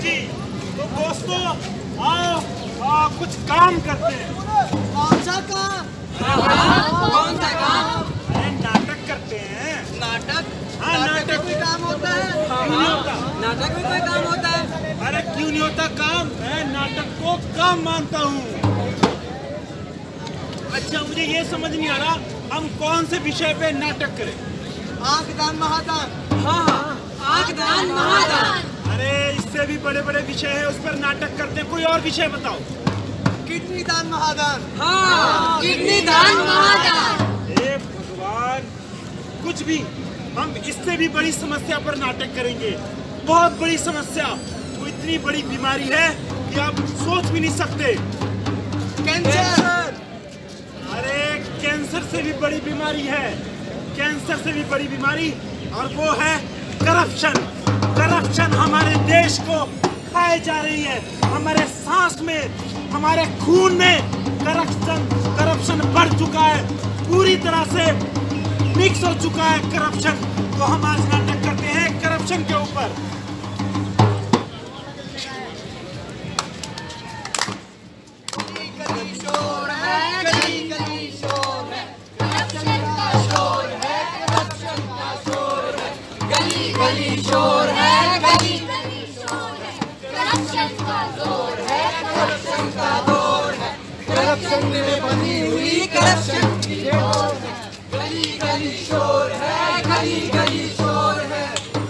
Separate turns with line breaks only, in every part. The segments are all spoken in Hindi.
जी, तो दोस्तों आओ कुछ काम करते हैं।
कौन सा काम?
कौन सा काम?
अरे नाटक करते हैं।
नाटक?
हाँ,
नाटक कोई काम होता है?
क्यों नहीं होता?
नाटक में कोई काम होता है?
अरे क्यों नहीं होता काम? मैं नाटक को काम मानता हूँ। अच्छा, मुझे ये समझ नहीं आ रहा हम कौन से विषय पे नाटक करें?
आंखदान महादान।
हाँ, आंखदान महादान।
अरे इससे भी बड़े बड़े विषय है, उस पर नाटक करते हैं। कोई और विषय बताओ।
किडनी दान महादान।
हाँ, किडनी दान महादान।
हे भगवान, कुछ भी, हम इससे भी बड़ी समस्या पर नाटक करेंगे। बहुत बड़ी समस्या, वो इतनी बड़ी बीमारी है कि आप सोच भी नहीं सकते।
कैंसर।
अरे कैंसर से भी बड़ी बीमारी है, कैंसर से भी बड़ी बीमारी, और वो है करप्शन। करप्शन हमारे देश को खाए जा रही है। हमारे सांस में, हमारे खून में करप्शन बढ़ चुका है, पूरी तरह से मिक्स हो चुका है करप्शन। तो हम आज नाटक करते हैं करप्शन के ऊपर।
शोर है, गली
गली शोर है, करप्शन का जोर है,
करप्शन का दौर है, करप्शन में बनी हुई करप्शन की ओर है। गली गली शोर है, गली गली शोर है।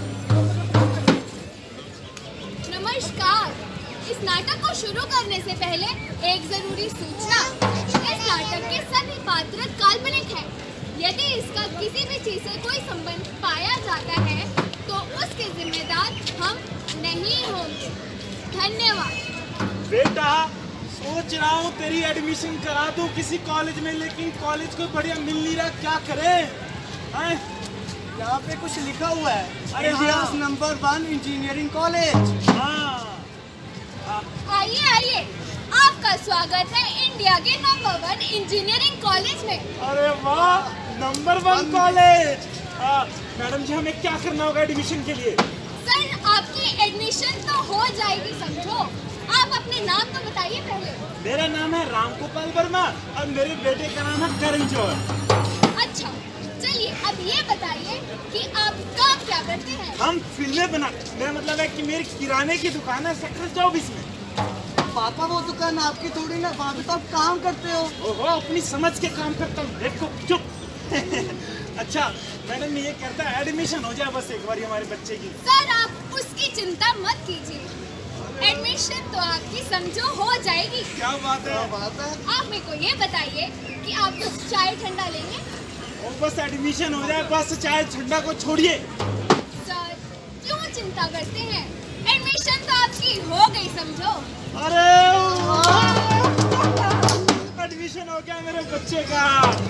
नमस्कार। इस नाटक को शुरू करने से पहले एक जरूरी सूचना। इस नाटक के सभी पात्र काल्पनिक हैं। यदि इसका किसी भी चीज से कोई संबंध पाया जाता है तो उसके जिम्मेदार हम नहीं होंगे। धन्यवाद।
बेटा, सोच रहा हूँ तेरी एडमिशन करा दूँ किसी कॉलेज में, लेकिन कॉलेज को बढ़िया मिल नहीं रहा, क्या करें?
यहाँ पे कुछ लिखा हुआ है,
अरे
इंडियाज़ नंबर 1 इंजीनियरिंग कॉलेज।
हाँ,
आइए आइए, आपका स्वागत है इंडिया के नंबर 1 इंजीनियरिंग कॉलेज में।
अरे वाह, नंबर 1 कॉलेज। मैडम जी, हमें क्या करना होगा एडमिशन के लिए?
सर, आपकी एडमिशन तो हो जाएगी समझो। आप अपने नाम तो बताइए पहले।
मेरा नाम है रामगोपाल वर्मा और मेरे बेटे का नाम है करण जौहर।
अच्छा, चलिए अब ये बताइए कि आप काम क्या करते हैं?
हम फिल्में बनाते। मेरा मतलब है कि मेरी किराने की दुकान है सेक्टर 24 में।
पापा, वो दुकान आपकी थोड़ी ना, वहाँ पे तो आप काम करते हो।
ओहो, अपनी समझ के काम करता हूँ। देखो चुप। अच्छा मैडम, ये कहता है एडमिशन हो जाए बस एक बार हमारे बच्चे की।
सर, आप उसकी चिंता मत कीजिए। एडमिशन तो आपकी समझो हो जाएगी।
क्या बात है?
आप मेरे को ये बताइए कि आप कुछ चाय ठंडा लेंगे?
और बस एडमिशन हो जाए, बस चाय ठंडा को छोड़िए।
सर, क्यों चिंता करते हैं? एडमिशन तो आपकी हो गई समझो।
अरे एडमिशन हो गया मेरे बच्चे का।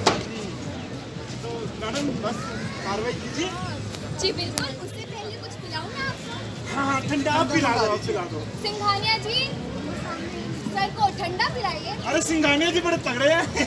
तो मैडम बस कार्रवाई कीजिए।
जी बिल्कुल। उससे पहले कुछ पिलाऊं मैं आपको?
हाँ, ठंडा आप पिला दो, आप पिला दो।
सिंघानिया जी, सर को ठंडा पिलाइए।
अरे सिंघानिया जी बड़े तगड़े हैं।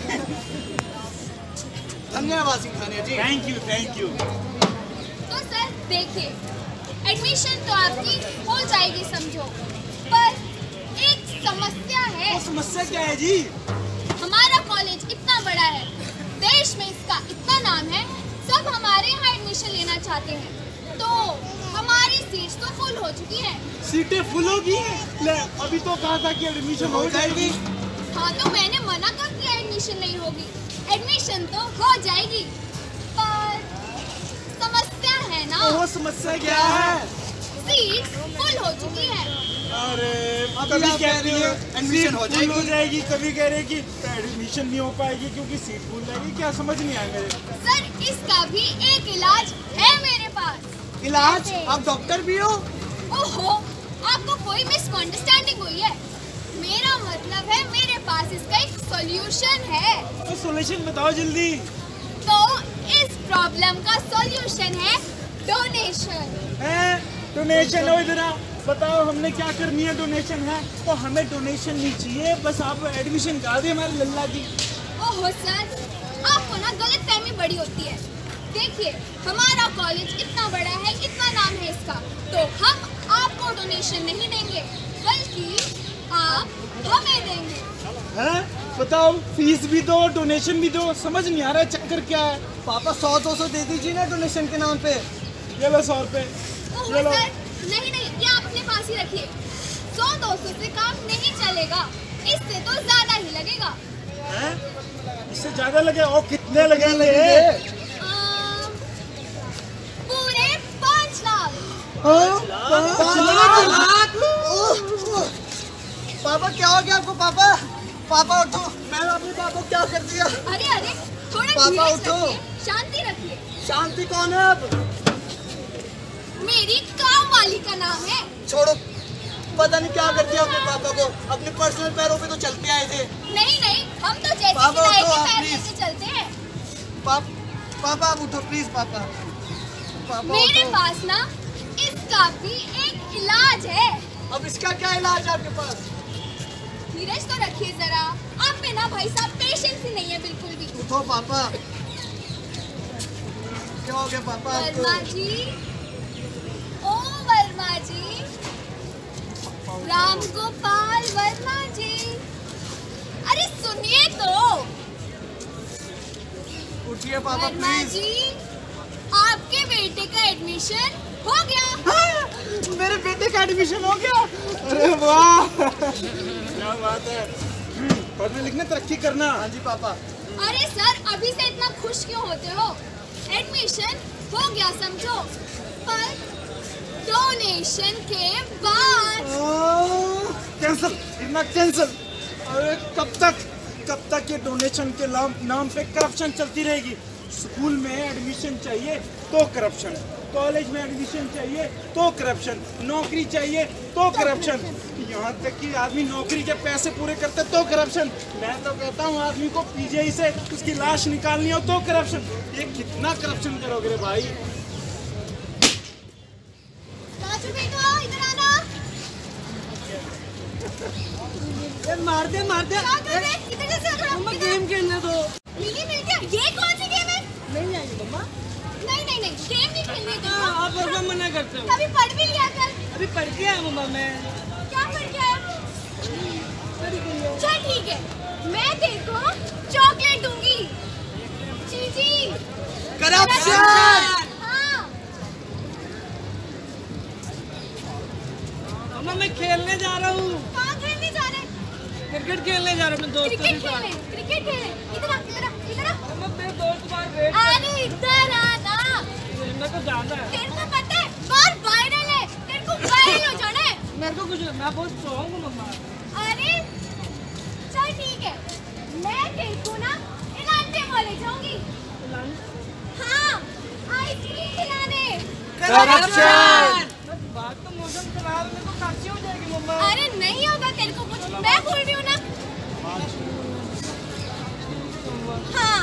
धन्यवाद Singhania ji.
Thank you, thank you.
तो सर देखिए, एडमिशन तो आपकी हो जाएगी समझो, पर एक समस्या है।
वो समस्या क्या है जी?
हमारा कॉलेज इतना बड़ा है, देश में इसका इतना नाम है, सब हमारे यहाँ एडमिशन लेना चाहते हैं, तो हमारी सीट्स तो फुल हो चुकी हैं।
सीटें फुल होगी? ले, अभी तो कहा था कि एडमिशन हो जाएगी।
हाँ, तो मैंने मना कर दिया एडमिशन नहीं होगी। एडमिशन तो हो जाएगी, पर समस्या है ना।
वो समस्या क्या है?
सीट्स फुल हो चुकी है।
अरे
कभी कह रही हो एडमिशन हो
फुल हो जाएगी, कभी कह रहे कि एडमिशन नहीं हो पाएगी क्योंकि सीट फुल रहेगी। क्या समझ नहीं आया मेरे?
सर, इसका भी एक इलाज है मेरे पास।
इलाज? आप डॉक्टर भी हो?
ओहो, आपको कोई मिसअंडरस्टैंडिंग हुई है। मेरा मतलब है मेरे पास इसका एक सॉल्यूशन है।
तो सॉल्यूशन बताओ जल्दी।
तो इस प्रॉब्लम का सॉल्यूशन है डोनेशन।
डोनेशन हो इधर आओ, बताओ हमने क्या करनी है? डोनेशन है तो हमें डोनेशन नहीं चाहिए, बस आप एडमिशन करा दे हमारे लल्ला की।
ओहो सर, आपको ना गलतफहमी बड़ी होती है। देखिए, हमारा कॉलेज इतना बड़ा है, इतना नाम है इसका, तो हम आपको एडमिशन नहीं देंगे, बल्कि आप हमें देंगे।
हैं? बताओ, फीस भी दो, डोनेशन भी दो, समझ नहीं आ रहा है चक्कर क्या है।
पापा 100-200 दे दीजिए ना डोनेशन के नाम पे।
ये लो 100 रुपए।
ओह
ये लो।
सर, नहीं नहीं, ये आप अपने पास ही रखिए। 100-200 से काम नहीं चलेगा, इससे तो ज्यादा ही लगेगा।
हैं? इससे ज्यादा लगे? और कितने लगेंगे?
पूरे 5 लाख।
5 लाख? पापा क्या हो गया आपको? पापा उठो। मैंने अपने पापा को क्या कर दिया?
अरे अरे, थोड़ा
पापा
धीरज
उठो।
रखिए, शांति रखिए।
शांति कौन है अब?
मेरी काम वाली का नाम है।
छोड़ो, पता नहीं क्या कर दिया अपने पापा को। अपने पर्सनल पैरों पे तो चलते आए थे।
नहीं नहीं, हम तो जैसे
पापा
किराए
उठो,
के
आप
पैर
प्लीज।
लेके चलते हैं।
पापा आप उठो प्लीज। पापा
मेरे
उठो।
पास ना इसका भी एक इलाज है।
अब इसका क्या इलाज है आपके पास?
धीरज तो रखिए जरा, आप में ना भाई साहब पेशेंस ही नहीं है बिल्कुल भी।
उठो पापा। क्या हो गया पापा आपको?
वर्मा जी, ओ वर्मा जी, राम गोपाल वर्मा जी, अरे सुनिए तो।
उठिए पापा
वर्मा
प्लीज।
जी, आपके बेटे का एडमिशन हो गया।
मेरे बेटे का एडमिशन हो गया? अरे वाह, क्या बात है। पढ़ने लिखने तरक्की करना।
हाँ जी पापा।
अरे सर, अभी से इतना खुश क्यों होते हो? एडमिशन हो गया समझो, पर डोनेशन के बाद।
कैंसल, इतना कैंसल। अरे कब तक ये डोनेशन के नाम पे करप्शन चलती रहेगी? स्कूल में एडमिशन चाहिए तो करप्शन, कॉलेज में एडमिशन चाहिए तो करप्शन, नौकरी चाहिए तो करप्शन, यहाँ तक कि आदमी नौकरी के पैसे पूरे करते तो करप्शन। मैं तो कहता हूँ आदमी को पीजीआई से उसकी लाश निकालनी हो तो करप्शन। ये कितना करप्शन करोगे रे भाई?
राजू बेटा, इधर आना।
मार दे।
क्या कर रहे? इधर कैसे आ रहा?
मम्मा गेम खेलने दो।
मिल गया। ये कौन सी गेम है?
नहीं आएगी मम्मा।
नहीं नहीं नहीं, गेम नहीं खेलनी तुमको।
आप बार मना करते हो।
कभी पढ़ भी लिया कर।
अभी पढ़ के आया मम्मा मैं।
क्या पढ़ के आया? चल ठीक है, मैं तेरे को चॉकलेट दूंगी। चीजी।
करप्शन।
हाँ।
मम्मा मैं खेलने जा रहा हूँ।
कहाँ खेलने जा रहे?
क्रिकेट खेलने जा रहा हूँ अपने दोस्तों के
क्रिकेट
साथ।
खेलने। क्रिकेट खेलने। इधर आ, इधर आ, इधर आ।
मम्मा मेरे दोस्त बाहर वेट।
अरे इधर आना।
मेरे को जाना है।
तेरे को पता है बाहर वायरल है, तेरे को वायरल हो जाना है।
मेरे को कुछ, मैं बहुत स्ट्रॉन्ग हूँ मम्मा।
अरे चल ठीक है, मैं तेरे को ना इलांटे वाले जाऊंगी। हाँ, आइसक्रीम खिलाने।
करप्शन। बात तो मौसम खराब, मेरे को खांसी हो जाएगी मम्मा।
अरे नहीं होगा तेरे को कुछ, मैं बोल रही हूँ ना। हाँ।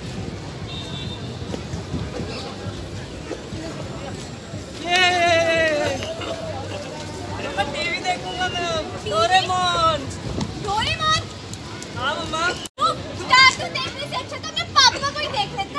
मम्मा टीवी देखूंगा मैं। डोरेमोन।
डोरेमोन?
हाँ मम्मा।
कार्टून देखने से अच्छा तो मैं पापा को ही देख लेता।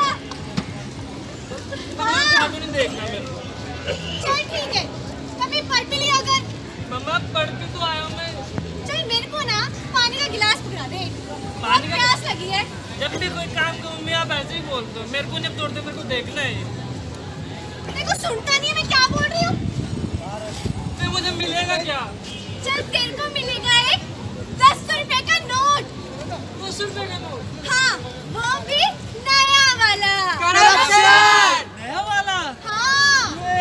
हाँ।
कार्टून देखना मेरे को।
चल ठीक है, कभी पढ़ भी लिया कर।
मम्मा पढ़ के तो आया हूँ मैं।
चल मेरे को ना पानी का गिलास पकड़ा दे, बहुत
का-
प्यास लगी है।
जब भी कोई काम करूँ मम्मी आप ऐसे ही बोलते हो। मेरे को जब तोड़ते मेरे को देखना है।
मेरे को सुनता नहीं है मैं क्या बोल रही हूँ।
फिर मुझे मिलेगा क्या?
चल तेरे को मिलेगा एक 10 रुपए का नोट।
10 रुपए का नोट।
हाँ, वो भी नया वाला।
नया वाला।
हाँ।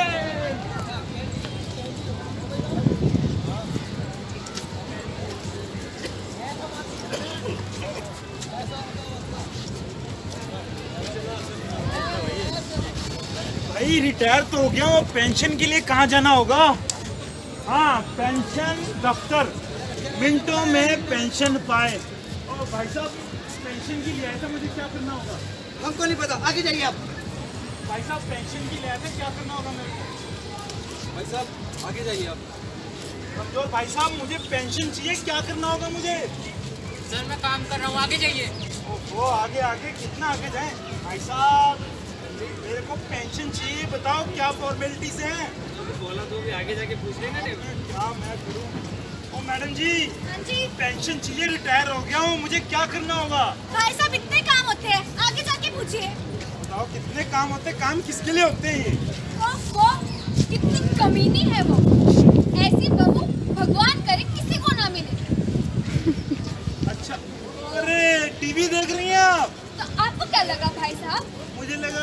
भाई रिटायर तो हो गया, वो पेंशन के लिए कहाँ जाना होगा? हाँ, पेंशन दफ्तर, मिनटों में पेंशन पाए। और भाई साहब पेंशन के लिए आया था, मुझे क्या करना होगा?
हमको नहीं पता, आगे जाइए आप।
भाई साहब पेंशन के लिए आया था, क्या करना होगा मेरे को?
भाई साहब आगे जाइए आप।
कमजोर भाई साहब, मुझे पेंशन चाहिए, क्या करना होगा मुझे?
सर मैं काम कर रहा हूँ, आगे जाइए।
ओहो, आगे आगे कितना आगे जाएं? भाई साहब मेरे को पेंशन चाहिए, बताओ क्या फॉर्मेलिटीज हैं?
बोला तो भी आगे जाके पूछ लेना।
क्या मैं करूं? ओ मैडम जी,
हाँ जी
पेंशन चाहिए, रिटायर हो गया हूँ, मुझे क्या करना होगा?
भाई साहब इतने काम होते हैं, आगे जाके पूछिए।
बताओ कितने काम होते हैं? काम किसके लिए होते हैं ये?
वो कितनी कमीनी है वो, ऐसी बहू भगवान करे किसी को ना मिले।
अच्छा, अरे टीवी देख रही हैं आप?
तो आपको क्या लगा भाई साहब?
मुझे लगा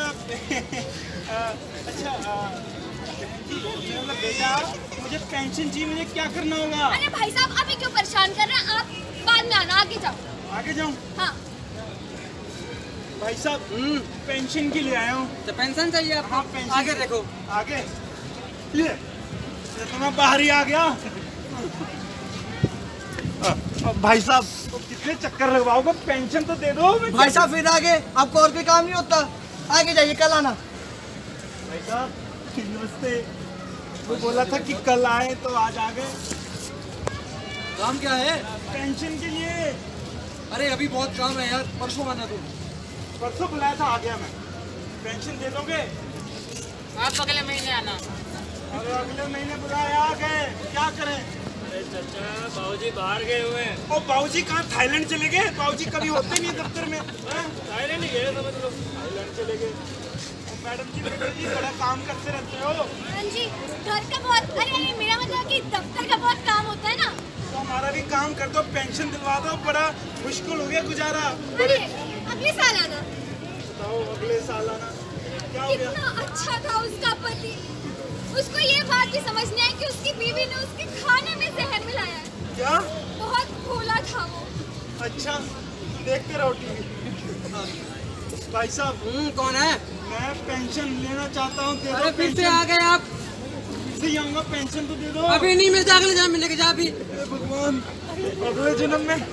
अच्छा मतलब बेटा मुझे पेंशन चाहिए, मुझे क्या करना होगा?
अरे भाई साहब अभी क्यों परेशान कर रहे हैं आप? बाद में आना, आगे जाओ।
आगे जाऊं?
हाँ
भाई साहब पेंशन के लिए आया हूँ।
तो पेंशन चाहिए आपको?
हाँ, पेंशन।
आगे देखो।
आगे ये तो मैं बाहर ही आ गया। भाई साहब तो कितने चक्कर लगवाओगे? पेंशन तो दे दो।
भाई साहब फिर आगे आपको और कोई काम नहीं होता? आगे जाइए, कल आना।
भाई साहब नमस्ते। वो बोला था कि कल आए तो आज आ गए।
काम क्या है?
पेंशन के लिए।
अरे अभी बहुत काम है यार, परसों आना तुम।
परसों बुलाया था, आ गया मैं। पेंशन दे दोगे?
आप अगले महीने आना।
अरे अगले महीने बुलाया, आ गए, क्या करें?
चाचा बाबूजी बाहर गए हुए हैं।
ओ बाबूजी कहाँ? थाईलैंड चले गए? बाबूजी कभी होते नहीं दफ्तर में।
थाईलैंड ही गए समझ लो।
थाईलैंड चले गए। मैडम जी बेटा जी बड़ा काम करते रहते हो।
हाँ जी, घर का बहुत, अरे मेरा मतलब कि दफ्तर का बहुत काम होता है ना।
तो हमारा भी काम कर दो, पेंशन दिलवा दो, बड़ा मुश्किल हो गया गुजारा।
अरे अगले साल आना।
बताओ अगले साल आना? क्या हो गया?
कितना अच्छा था उसका पति, उसको ये बात भी समझ नहीं आई कि उसकी बीवी ने उसके खाने में जहर मिलाया है।
क्या?
बहुत भोला था वो।
अच्छा देखते रहो टीवी। भाई साहब
कौन है?
मैं पेंशन लेना चाहता हूँ, दे दो।
अरे फिर से
पेंशन।
आ गए आप?
फिर से आऊंगा, पेंशन तो दे दो।
अभी नहीं मिलता, अगले जन्म मिलेगा। जा अभी।
हे भगवान, अगले जन्म में।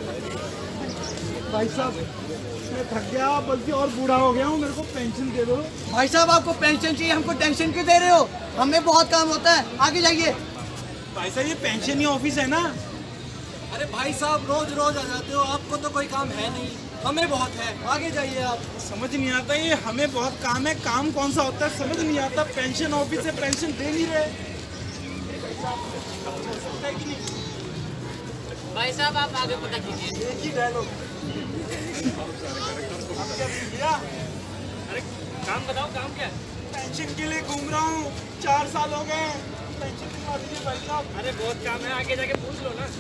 भाई साहब मैं थक गया, बल्कि और बूढ़ा हो गया हूँ, मेरे को पेंशन दे दो।
भाई साहब आपको पेंशन चाहिए, हमको टेंशन क्यों दे रहे हो? हमें बहुत काम होता है, आगे जाइए।
भाई साहब ये पेंशन ही ऑफिस है ना?
अरे भाई साहब रोज रोज आ जाते हो, आपको तो कोई काम है नहीं, हमें बहुत है। आगे जाइए आप।
समझ नहीं आता ये, हमें बहुत काम है, काम कौन सा होता है समझ नहीं आता। पेंशन ऑफिस से पेंशन दे नहीं रहे। है कि नहीं?
भाई साहब आप आगे पता कीजिए।
एक ही डायलॉग।
अरे काम बताओ, काम क्या है?
पेंशन के लिए घूम रहा हूँ, 4 साल हो गए। पेंशन दिलवा दीजिए भाई साहब।
अरे बहुत काम है, आगे जाके पूछ लो ना।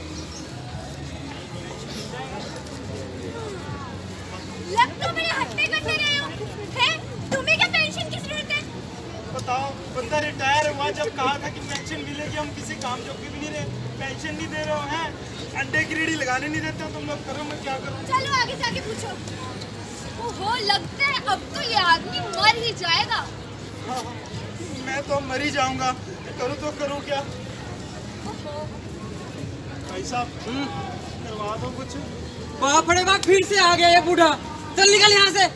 लग तो बड़े हट्टे कट्टे रहे हो, हैं? तुम्हें क्या पेंशन की जरूरत है?
बताओ, बंदा रिटायर हुआ, जब कहा था कि पेंशन मिलेगी, हम किसी काम जो भी नहीं रहे, पेंशन नहीं दे रहे हो हैं? अंडे की रेडी लगाने नहीं देते हो तुम लोग, करो मैं क्या करूं?
चलो आगे जाके पूछो। ओहो लगता है अब तो ये आदमी मर ही जाएगा।
हाँ, मैं तो मर ही जाऊंगा, करूँ तो करूँ क्या?
ओहो
भाई साहब करवा दो कुछ।
बाप रे बाप, फिर से आ गया ये बूढ़ा। चल निकल यहाँ से।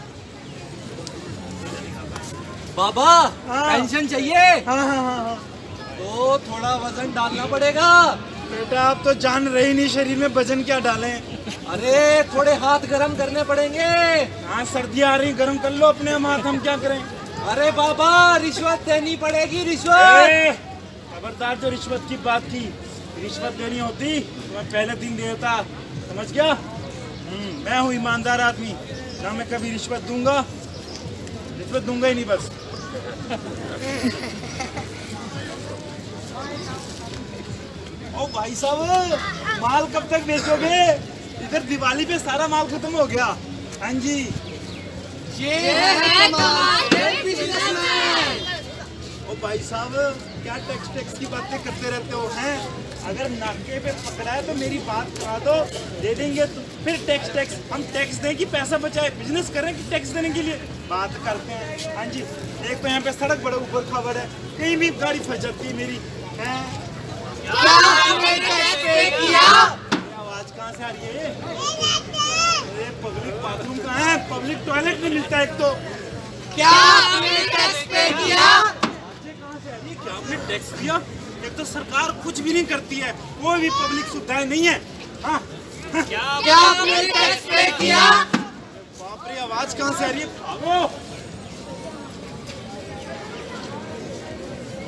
बाबा
हाँ।
पेंशन चाहिए?
हाँ हाँ हाँ हाँ।
तो थोड़ा वजन डालना पड़ेगा।
बेटा आप तो जान रहे ही नहीं शरीर में वजन क्या डालें।
अरे थोड़े हाथ गरम करने पड़ेंगे।
हाँ सर्दी आ रही, गर्म कर लो अपने हाथ, हम क्या करें?
अरे बाबा रिश्वत देनी पड़ेगी, रिश्वत।
खबरदार, जो रिश्वत की बात की, रिश्वत देनी होती तो मैं पहले दिन देता, समझ गया? मैं हूँ ईमानदार आदमी, ना मैं कभी रिश्वत दूंगा ही नहीं बस। ओ भाई साहब माल कब तक बेचोगे? इधर दिवाली पे सारा माल खत्म हो गया। हाँ जी
ये
है तुम्हारे
बिजनेसमैन।
ओ भाई साहब क्या टैक्स की बातें करते रहते हो हैं? अगर नाके पे पकड़ा है तो मेरी बात करा दो, दे देंगे तो फिर टैक्स। हम टैक्स दें कि पैसा बचाए, बिजनेस करें कि टैक्स देने के लिए बात करते हैं। हाँ जी, एक तो यहाँ पे सड़क बड़ा ऊपर खबर है, कहीं भी गाड़ी फंस जाती है मेरी। हैं
क्या आपने टैक्स पे किया?
आवाज कहाँ से आ रही है? अरे पब्लिक बाथरूम कहाँ है? पब्लिक टॉयलेट नहीं मिलता एक तो।
क्या आपने टैक्स पे किया?
कहाँ से आ रही है? क्या आपने टैक्स दिया? एक तो सरकार कुछ भी नहीं करती है, कोई भी पब्लिक सुविधाएं नहीं है। हाँ
क्या आपने टैक्स पे किया?
बाप रे, आवाज कहाँ से आ रही है? भागो।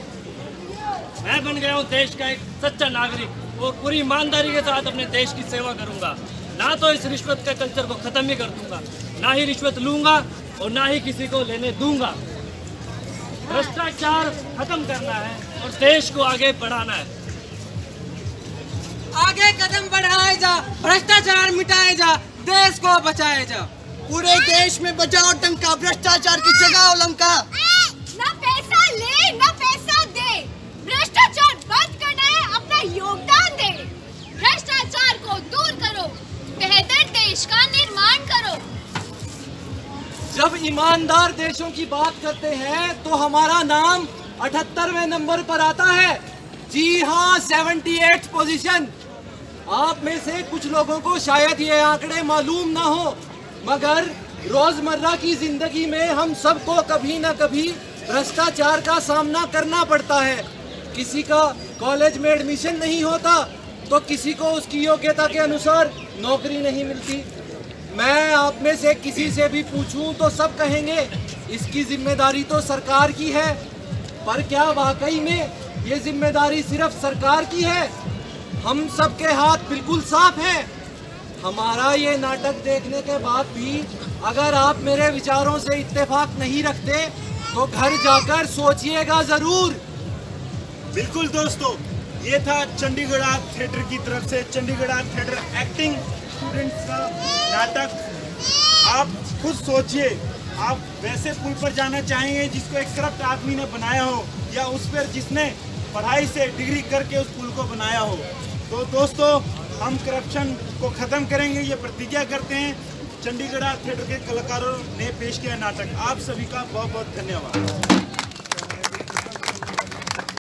मैं बन गया हूँ देश का एक सच्चा नागरिक और पूरी ईमानदारी के साथ अपने देश की सेवा करूंगा। ना तो इस रिश्वत के कल्चर को खत्म ही कर दूंगा, ना ही रिश्वत लूंगा और ना ही किसी को लेने दूंगा। भ्रष्टाचार खत्म करना है और देश को आगे बढ़ाना है।
आगे कदम बढ़ाए जा, भ्रष्टाचार मिटाए जा, देश को बचाए जा।
पूरे देश में बचाओ टंका, भ्रष्टाचार की जगह लंका।
ना पैसा ले ना पैसा दे, भ्रष्टाचार बंद करना है, अपना योगदान दे। भ्रष्टाचार को दूर करो, बेहतर देश का निर्माण करो।
जब ईमानदार देशों की बात करते हैं तो हमारा नाम 78वें नंबर पर आता है। जी हाँ, 78 पोजीशन। आप में से कुछ लोगों को शायद ये आंकड़े मालूम ना हो, मगर रोजमर्रा की जिंदगी में हम सबको कभी ना कभी भ्रष्टाचार का सामना करना पड़ता है। किसी का कॉलेज में एडमिशन नहीं होता तो किसी को उसकी योग्यता के अनुसार नौकरी नहीं मिलती। मैं आप में से किसी से भी पूछूं तो सब कहेंगे इसकी जिम्मेदारी तो सरकार की है। पर क्या वाकई में ये जिम्मेदारी सिर्फ सरकार की है? हम सबके हाथ बिल्कुल साफ हैं। हमारा ये नाटक देखने के बाद भी अगर आप मेरे विचारों से इत्तेफाक नहीं रखते तो घर जाकर सोचिएगा जरूर।
बिल्कुल दोस्तों, ये था चंडीगढ़ आर्ट थिएटर की तरफ से Chandigarh art theatre acting students का नाटक। आप खुद सोचिए, आप वैसे पुल पर जाना चाहेंगे जिसको एक करप्ट आदमी ने बनाया हो, या उस पर जिसने पढ़ाई से डिग्री करके उस पुल को बनाया हो? तो दोस्तों, हम करप्शन को ख़त्म करेंगे, ये प्रतिज्ञा करते हैं। चंडीगढ़ आर्ट थिएटर के कलाकारों ने पेश किया नाटक। आप सभी का बहुत बहुत धन्यवाद।